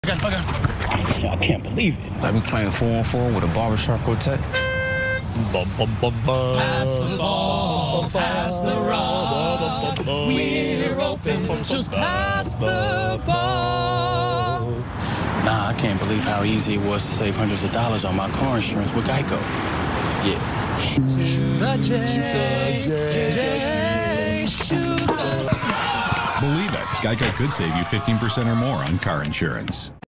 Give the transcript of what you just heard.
I can't believe it. Like we playing 4-on-4 with a Barbershop Quartet. Pass the ball, pass the rock. We're open, just pass the ball. Nah, I can't believe how easy it was to save hundreds of dollars on my car insurance with GEICO. Yeah. Believe it, GEICO could save you 15% or more on car insurance.